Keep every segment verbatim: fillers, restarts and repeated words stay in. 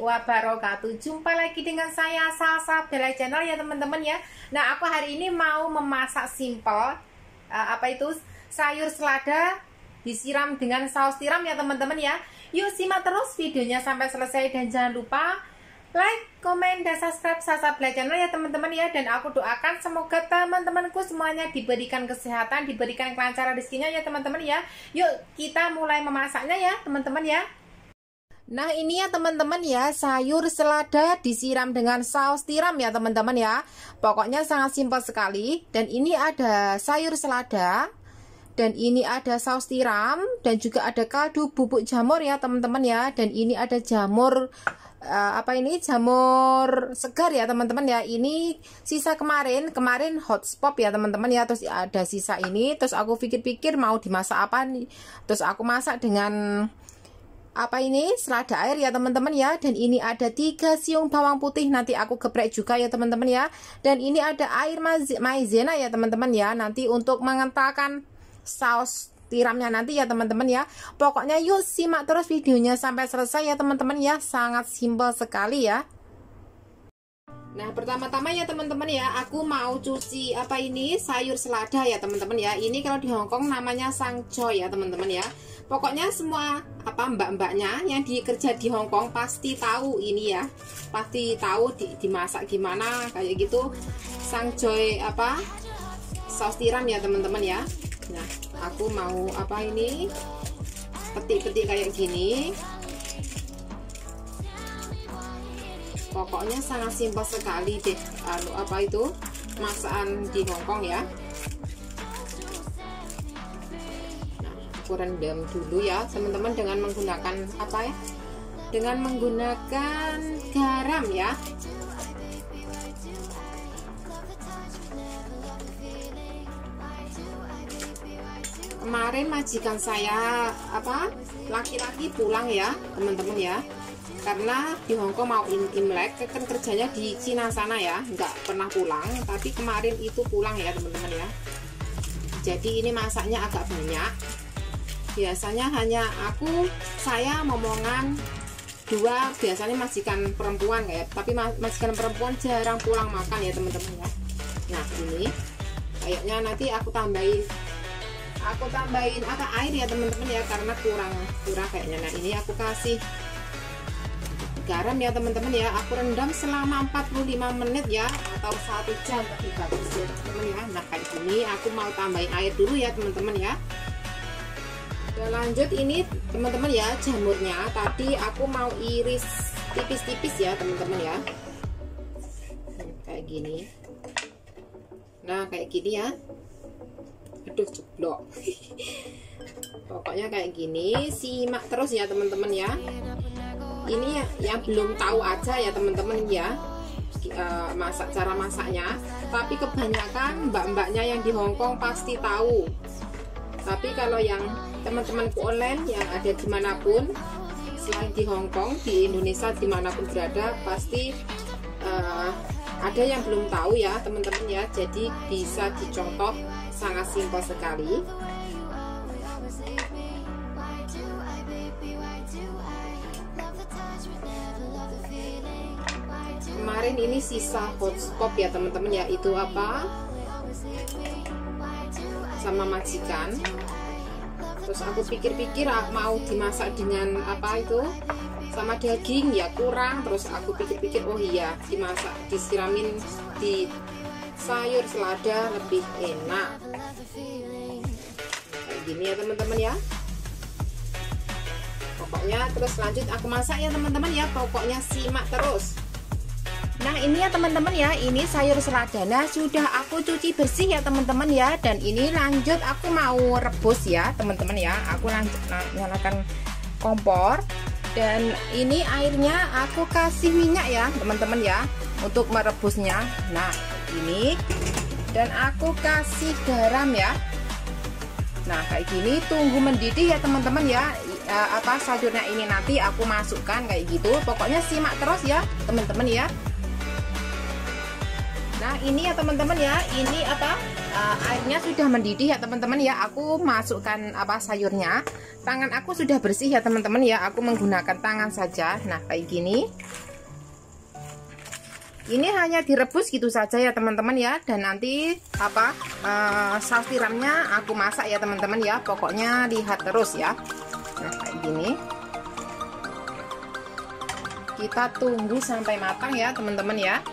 wabarakatuh. Jumpa lagi dengan saya Salsa Bella Channel ya teman-teman ya. Nah, aku hari ini mau memasak simple uh, apa itu sayur selada disiram dengan saus tiram ya teman-teman ya. Yuk simak terus videonya sampai selesai dan jangan lupa like, komen, dan subscribe Salsa Bella Channel ya teman-teman ya. Dan aku doakan semoga teman-temanku semuanya diberikan kesehatan, diberikan kelancaran rezekinya ya teman-teman ya. Yuk kita mulai memasaknya ya teman-teman ya. Nah ini ya teman-teman ya, sayur selada disiram dengan saus tiram ya teman-teman ya. Pokoknya sangat simpel sekali. Dan ini ada sayur selada, dan ini ada saus tiram, dan juga ada kaldu bubuk jamur ya teman-teman ya. Dan ini ada jamur uh, apa ini jamur segar ya teman-teman ya. Ini sisa kemarin kemarin hotspot ya teman-teman ya. Terus ada sisa ini, terus aku pikir-pikir mau dimasak apa nih. Terus aku masak dengan apa ini selada air ya teman-teman ya. Dan ini ada tiga siung bawang putih, nanti aku geprek juga ya teman-teman ya. Dan ini ada air maizena ya teman-teman ya, nanti untuk mengentalkan saus tiramnya nanti ya teman-teman ya. Pokoknya yuk simak terus videonya sampai selesai ya teman-teman ya, sangat simpel sekali ya. Nah pertama-tama ya teman-teman ya, aku mau cuci apa ini sayur selada ya teman-teman ya. Ini kalau di Hongkong namanya sangchoy ya teman-teman ya. Pokoknya semua apa mbak-mbaknya yang dikerja di Hongkong pasti tahu ini ya, pasti tahu di, dimasak gimana kayak gitu sangchoy apa saus tiram ya teman-teman ya. Nah aku mau apa ini petik-petik kayak gini. Pokoknya sangat simpel sekali deh anu apa itu masakan di Hongkong ya. Aku rendam dulu ya teman-teman dengan menggunakan apa ya, dengan menggunakan garam ya. Kemarin majikan saya apa laki-laki pulang ya teman-teman ya, karena di Hongkong mau Imlek, kan kerjanya di Cina sana ya, nggak pernah pulang, tapi kemarin itu pulang ya teman-teman ya. Jadi ini masaknya agak banyak. Biasanya hanya aku, saya, momongan dua, biasanya majikan perempuan kayak, tapi majikan perempuan jarang pulang makan ya teman-teman ya. Nah ini kayaknya nanti aku tambahin, aku tambahin agak air ya teman-teman ya, karena kurang kurang kayaknya. Nah ini aku kasih garam ya teman-teman ya, aku rendam selama empat puluh lima menit ya, atau satu jam lebih bagus ya teman-teman ya. Nah kayak gini aku mau tambahin air dulu ya teman-teman ya. Dan lanjut ini teman-teman ya, jamurnya tadi aku mau iris tipis-tipis ya teman-teman ya, kayak gini. Nah kayak gini ya, aduh jeblok. Pokoknya kayak gini, simak terus ya teman-teman ya. Ini yang belum tahu aja ya teman-teman ya, e, masak cara masaknya. Tapi kebanyakan mbak-mbaknya yang di Hongkong pasti tahu. Tapi kalau yang teman-temanku online yang ada dimanapun selain di Hongkong, di Indonesia dimanapun berada, pasti uh, ada yang belum tahu ya teman-teman ya. Jadi bisa dicontoh, sangat simpel sekali. Kemarin ini sisa hotspot ya teman-teman ya, itu apa sama majikan. Terus aku pikir-pikir mau dimasak dengan apa itu sama daging ya kurang. Terus aku pikir-pikir oh iya dimasak disiramin di sayur selada lebih enak kayak gini ya teman-teman ya. Pokoknya terus lanjut aku masak ya teman-teman ya, pokoknya simak terus. Nah ini ya teman-teman ya, ini sayur selada nah sudah aku cuci bersih ya teman-teman ya. Dan ini lanjut aku mau rebus ya teman-teman ya. Aku lanjut nyalakan kompor, dan ini airnya aku kasih minyak ya teman-teman ya untuk merebusnya. Nah ini, dan aku kasih garam ya. Nah kayak gini, tunggu mendidih ya teman-teman ya. E, apa sayurnya ini nanti aku masukkan kayak gitu. Pokoknya simak terus ya teman-teman ya. Nah ini ya teman-teman ya, ini apa uh, airnya sudah mendidih ya teman-teman ya. Aku masukkan apa sayurnya. Tangan aku sudah bersih ya teman-teman ya. Aku menggunakan tangan saja. Nah kayak gini. Ini hanya direbus gitu saja ya teman-teman ya. Dan nanti apa uh, saus tiramnya aku masak ya teman-teman ya. Pokoknya lihat terus ya. Nah kayak gini. Kita tunggu sampai matang ya teman-teman ya.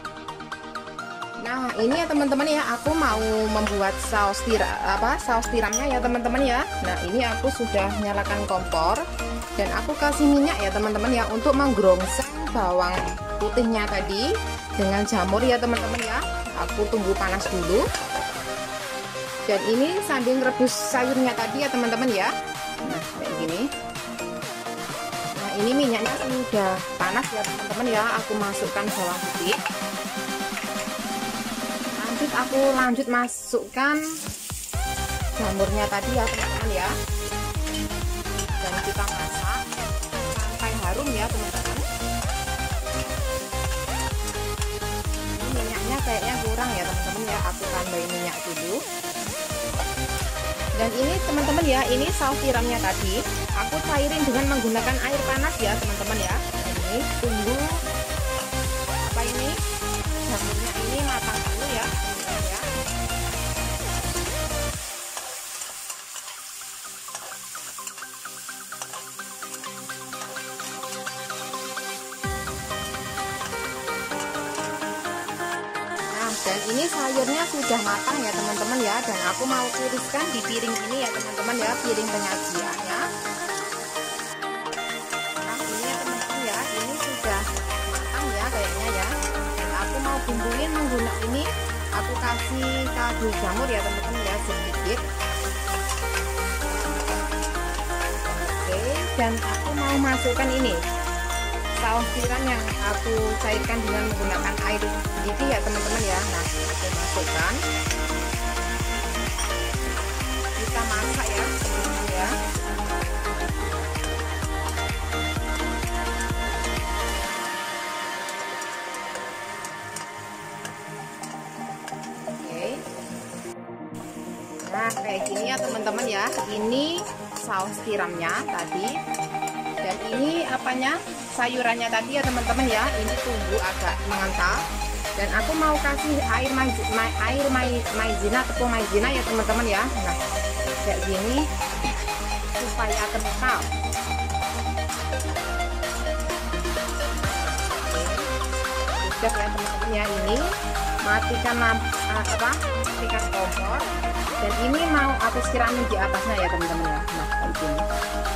Nah ini ya teman-teman ya, aku mau membuat saus tiram apa saus tiramnya ya teman-teman ya. Nah ini aku sudah nyalakan kompor dan aku kasih minyak ya teman-teman ya untuk menggerongseng bawang putihnya tadi dengan jamur ya teman-teman ya. Aku tunggu panas dulu. Dan ini sambil rebus sayurnya tadi ya teman-teman ya. Nah kayak gini. Nah ini minyaknya sudah panas ya teman-teman ya. Aku masukkan bawang putih. Aku lanjut masukkan jamurnya tadi ya teman-teman ya, dan kita masak sampai harum ya teman-teman. Ini minyaknya kayaknya kurang ya teman-teman ya, aku tambahin minyak dulu. Dan ini teman-teman ya, ini saus tiramnya tadi aku cairin dengan menggunakan air panas ya teman-teman ya. Ini tunggu apa ini jamurnya ini matang dulu ya. Dan ini sayurnya sudah matang ya teman-teman ya, dan aku mau tiriskan di piring ini ya teman-teman ya, piring penyajiannya. Nah ini ya teman-teman ya, ini sudah matang ya kayaknya ya. Dan aku mau bumbuin menggunakan ini, aku kasih kaldu jamur ya teman-teman ya, sedikit. Oke, dan aku mau masukkan ini saus tiram yang aku cairkan dengan menggunakan air mendidih ya teman-teman ya. Nah aku masukkan, kita masak ya teman-teman ya. Oke, nah kayak gini ya teman-teman ya, ini saus tiramnya tadi. Dan ini apanya sayurannya tadi ya teman-teman ya, ini tunggu agak mengental. Dan aku mau kasih air maizena, air maizena, tepung maizena ya teman-teman ya. Nah kayak gini supaya kental. Sudah ya teman-teman ya, ini matikan apa matikan kompor. Dan ini mau aku siramin di atasnya ya teman-teman ya. Nah kayak gini.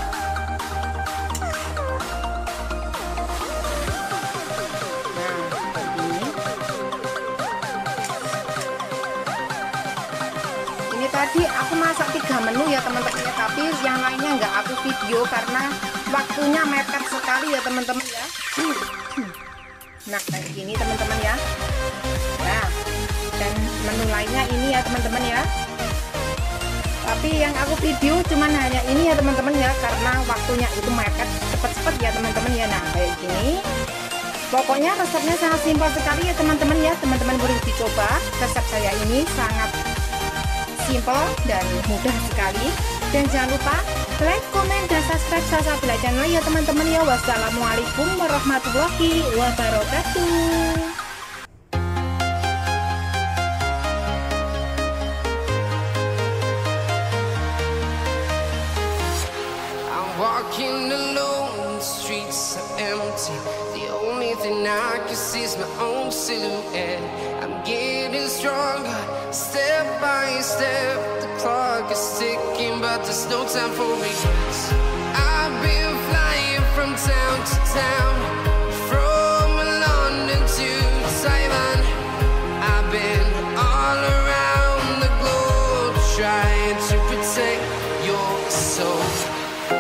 Tadi aku masak tiga menu ya teman-teman ya, tapi yang lainnya nggak aku video karena waktunya mepet sekali ya teman-teman ya. Nah kayak gini teman-teman ya. Nah dan menu lainnya ini ya teman-teman ya, tapi yang aku video cuman hanya ini ya teman-teman ya, karena waktunya itu mepet cepet-cepet ya teman-teman ya. Nah kayak gini, pokoknya resepnya sangat simpel sekali ya teman-teman ya. Teman-teman boleh dicoba, resep saya ini sangat simple dan mudah sekali. Dan jangan lupa like, komen, dan subscribe Sasa Bela channel ya teman-teman ya. Wassalamualaikum warahmatullahi wabarakatuh. I'm walking alone, the streets are empty. The only thing I can see is my own silhouette. I'm getting stronger, step by step. The clock is ticking, but there's no time for regrets.